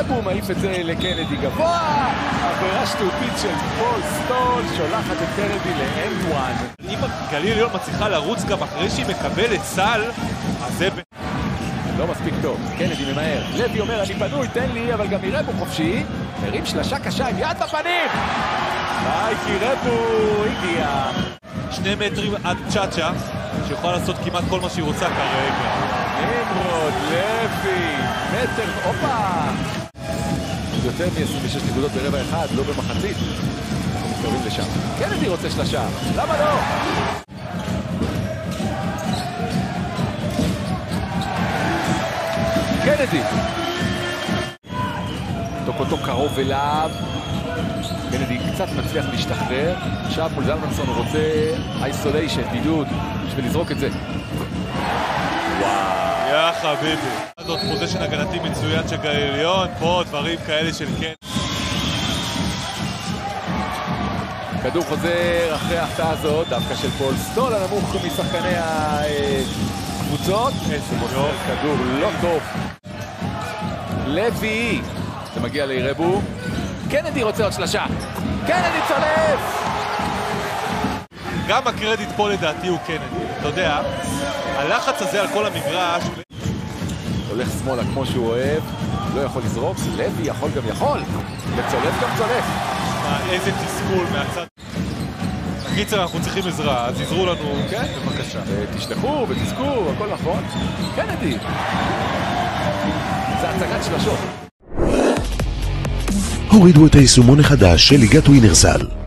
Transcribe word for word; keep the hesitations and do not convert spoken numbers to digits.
רבו מעיף את זה לקנדי גבוה, עבירה שטותית של פול סטול שולחת את קנדי לאנד וואן. אם גליל עליון מצליחה לרוץ גם אחרי שהיא מקבלת סל, אז זה לא מספיק טוב, קנדי ממהר, לוי אומר אני פנוי, תן לי, אבל גם רבו חופשי, מרים שלשה קשה עם יד בפנים, מייקי רבו הגיע. שני מטרים עד צ'אצ'ה, שיכולה לעשות כמעט כל מה שהיא רוצה כרגע. נמרוד, לוי, מטר, אופה! יותר מ-עשרים ושש נקודות ברבע אחד, לא במחצית. אנחנו מתקרבים לשם. קנדי רוצה שלשה, למה לא? קנדי! תוק אותו קרוב אליו. קנדי קצת מצליח להשתחרר. עכשיו מול זלמנסון הוא רוצה איסוליישן, בידוד, בשביל לזרוק את זה. וואו. יא חביבי. זאת פוזיישן הגנתי מצוין של גליל עליון, פה דברים כאלה של כן. כדור חוזר אחרי ההחטאה הזאת, דווקא של פול סטול, הנמוך משחקני הקבוצות. איזה מוסר. כדור לא טוב. לוי. זה מגיע לירבו. קנדי רוצה עוד שלשה. קנדי צולף! גם הקרדיט פה לדעתי הוא קנדי. אתה יודע, הלחץ הזה על כל המגרש... הולך שמאלה כמו שהוא אוהב, לא יכול לזרוק, לוי יכול גם יכול. וצולף גם צולף. מה, איזה תסכול מהצד. בקיצר, אנחנו צריכים עזרה, אז עזרו לנו, כן? בבקשה. תשלחו ותזכו, הכל נכון. קנדי. זה הצגת שלשות. הורידו את היישומון החדש של ליגת ווינרסל.